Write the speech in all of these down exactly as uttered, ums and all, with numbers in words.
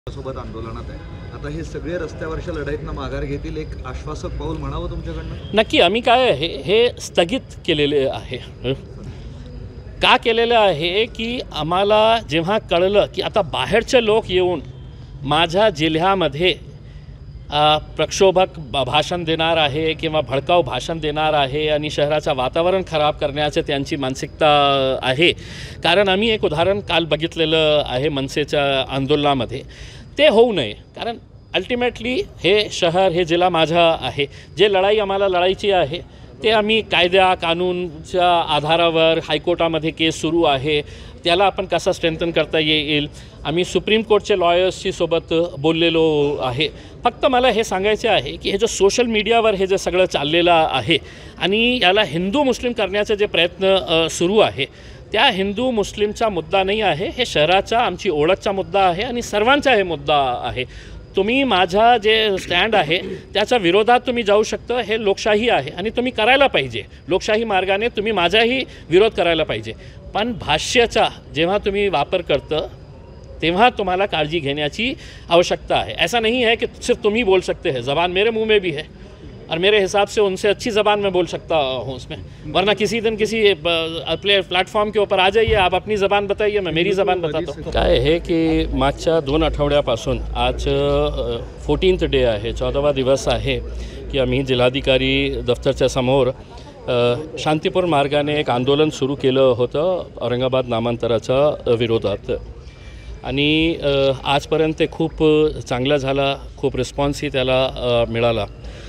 सोबत आंदोलनात आहे. आता हे सगळे रस्त्यावरच्या लढाईतनं माघार घेतील, एक आश्वासक पाऊल म्हणावं तुमच्याकडनं? नक्की आम्ही काय आहे हे स्थगित केलेले आहे. का केलेलं आहे की आम्हाला जेव्हा कळलं की आता बाहेरचे लोक येऊन माझ्या जिल्ह्यामध्ये प्रक्षोभक भाषण देणार आहे किंवा भडकाऊ भाषण देणार आहे आणि शहराचं वातावरण खराब करण्याचं त्यांची मानसिकता आहे. कारण आम्ही एक उदाहरण काल बघितलेलं आहे मनसेच्या आंदोलनामध्ये. ते होऊ नये, कारण अल्टिमेटली हे शहर हे जिल्हा माझा आहे. जे लढाई आम्हाला लढायची आहे ते आम्ही कायदा कानूनच्या आधारावर हायकोर्टामध्ये केस सुरू आहे, त्याला आपण कसा स्ट्रेंथन करता येईल. आम्ही सुप्रीम कोर्टचे लॉयर्सशी सोबत बोललेलो आहे. फक्त मला हे सांगायचे आहे की हे जो सोशल मीडियावर हे जे सगळं चाललेलं आहे आणि याला हिंदू मुस्लिम करण्याचे जे प्रयत्न सुरू आहे, त्या हिंदू मुस्लिमचा मुद्दा नाही आहे. हे शहराचा आमची ओळखचा मुद्दा आहे आणि सर्वांचा हे मुद्दा आहे. तुम्ही माझा जे स्टँड आहे त्याच्या विरोधात तुम्ही जाऊ शकता, हे लोकशाही आहे आणि तुम्ही करायला पाहिजे. लोकशाही मार्गाने तुम्ही माझाही विरोध करायला पाहिजे. पण भाष्याचा जेव्हा तुम्ही वापर करता तेव्हा तुम्हाला काळजी घेण्याची आवश्यकता है. ऐसा नहीं है कि सिर्फ तुम ही बोल सकते हैं. ज़बान मेरे मुंह में भी है और मेरे हिसाब से उनसे अच्छी ज़बान में बोल सकता हूँ उसमें. वरना किसी दिन किसी प्ले प्लॅटफॉर्म के ऊपर आ जाइए, आप अपनी ज़बान बताइए, मैं मेरी ज़बान बताता हूँ. काय आहे की मागच्या दोन आठवड्यापासून आज फोर्टीन्थ डे आहे, चौदावा दिवस आहे की आम्ही जिल्हाधिकारी दफ्तरच्या समोर शांतीपूर मार्गाने एक आंदोलन सुरू केलं होतं औरंगाबाद नामांतराच्या विरोधात. आणि आजपर्यंत ते खूप चांगला झाला, खूप रिस्पॉन्सही त्याला मिळाला.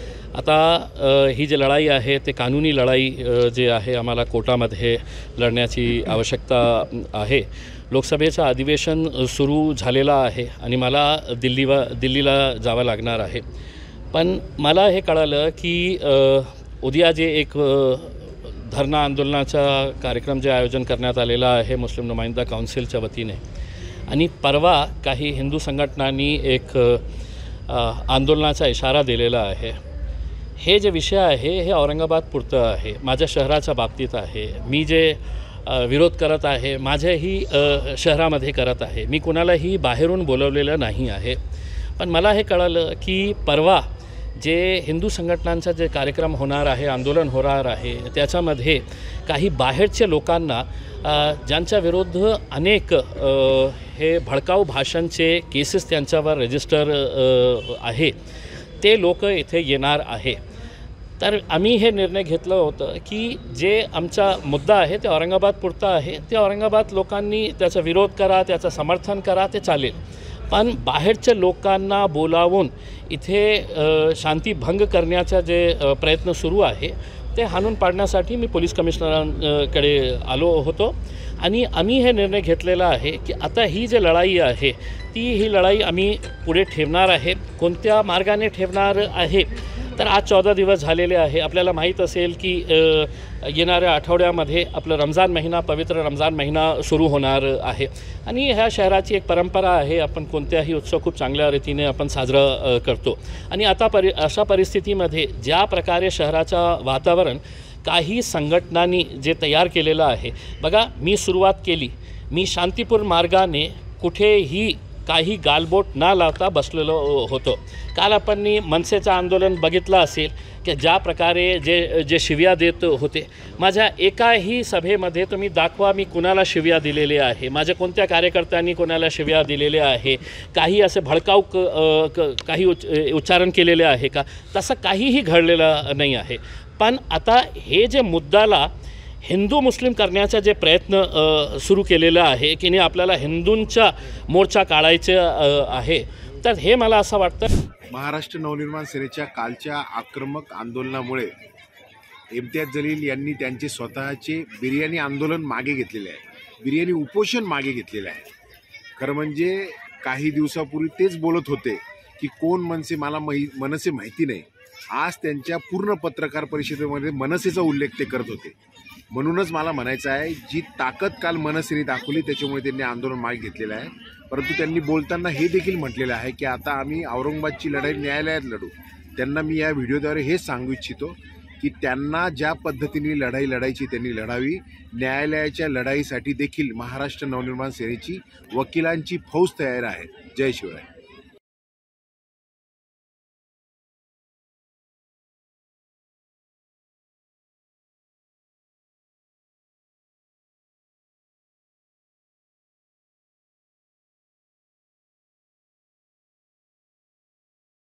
आता ही जी लढाई आहे ते कानूनी लढाई जे आहे आम्हाला कोर्टामध्ये लढण्याची आवश्यकता आहे. लोकसभेचं अधिवेशन सुरू झालेलं आहे आणि मला दिल्लीवा दिल्लीला जावं लागणार आहे. पण मला हे कळालं की उद्या जे एक धरणा आंदोलनाचा कार्यक्रम जे आयोजन करण्यात आलेला आहे मुस्लिम नुमाइंदा काउन्सिलच्या वतीने, आणि परवा काही हिंदू संघटनांनी एक आंदोलनाचा इशारा दिलेला आहे. हे जे विषय आहे हे औरंगाबाद पुरतं आहे, माझ्या शहराच्या बाबतीत आहे. मी जे विरोध करत आहे माझ्याही शहरामध्ये करत आहे. मी कुणालाही बाहेरून बोलवलेलं नाही आहे. पण मला हे कळलं की परवा जे हिंदू संघटनांचा जे कार्यक्रम होणार आहे, आंदोलन होणार आहे, त्याच्यामध्ये काही बाहेरच्या लोकांना ज्यांच्या विरुद्ध अनेक हे भडकाऊ भाषणचे केसेस त्यांच्यावर रजिस्टर आहे, ते लोक इथे येणार आहे. तर आम्ही हे निर्णय घेतलं होतं की जे आमचा मुद्दा आहे ते औरंगाबाद पुरता आहे, ते औरंगाबाद लोकांनी त्याचा विरोध करा, त्याचं समर्थन करा, ते चालेल. पण बाहेरच्या लोकांना बोलावून इथे शांतीभंग करण्याचा जे प्रयत्न सुरू आहे ते हाणून पाडण्यासाठी मी पोलीस कमिशनरांकडे आलो होतो. आणि आम्ही हे निर्णय घेतलेला आहे की आता ही जी लढाई आहे ती ही लढाई आम्ही पुढे ठेवणार आहे. कोणत्या मार्गाने ठेवणार आहे तर आज चौदा दिवस झालेले आहे. आपल्याला माहीत असेल की येणाऱ्या आठवड्यामध्ये आपलं रमजान महिना, पवित्र रमजान महिना सुरू होणार आहे. आणि ह्या शहराची एक परंपरा आहे, आपण कोणत्याही उत्सव खूप चांगल्या रीतीने आपण साजरा करतो. आणि आता परि अशा परिस्थितीमध्ये ज्या प्रकारे शहराचं वातावरण काही संघटनांनी जे तयार केलेलं आहे, बघा मी सुरुवात केली, मी शांतीपूर मार्गाने कुठेही काही गालबोट न लावता बसलेलो होतो. काल आपण मनसेचं आंदोलन बघितलं असेल की ज्या प्रकारे जे जे शिव्या देत होते, माझ्या एकाही सभेमध्ये तुम्ही दाखवा मी कुणाला शिव्या दिलेले आहे, माझ्या कोणत्या कार्यकर्त्यांनी कोणाला शिव्या दिलेले आहे, काही असे भडकाऊ क काही उच् उच्चारण केलेले आहे का, तसं काहीही घडलेलं नाही आहे. पण आता हे जे मुद्दाला हिंदू मुस्लिम करण्याचा जे प्रयत्न सुरू केलेला आहे की नाही, आपल्याला हिंदूंचा मोर्चा काढायचं आहे, तर हे मला असं वाटतं. महाराष्ट्र नवनिर्माण सेनेच्या कालच्या आक्रमक आंदोलनामुळे इम्तियाज जलील यांनी त्यांचे स्वतःचे बिर्याणी आंदोलन मागे घेतलेले आहे, बिर्याणी उपोषण मागे घेतलेले आहे. खरं म्हणजे काही दिवसापूर्वी तेच बोलत होते की कोण मनसे मला माही मनसे माहिती नाही. आज त्यांच्या पूर्ण पत्रकार परिषदेमध्ये मनसेचा उल्लेख ते करत होते. म्हणूनच मला म्हणायचं आहे, जी ताकद काल मनसेने दाखवली त्याच्यामुळे त्यांनी आंदोलन मागे घेतलेलं आहे. परंतु त्यांनी बोलताना हे देखील म्हटलेलं आहे की आता आम्ही औरंगाबादची लढाई न्यायालयात लढू. त्यांना मी या व्हिडिओद्वारे हेच सांगू इच्छितो की त्यांना ज्या पद्धतीने लढाई लढायची त्यांनी लढावी. न्यायालयाच्या लढाईसाठी देखील महाराष्ट्र नवनिर्माण सेनेची वकिलांची फौज तयार आहे. जय शिवराय.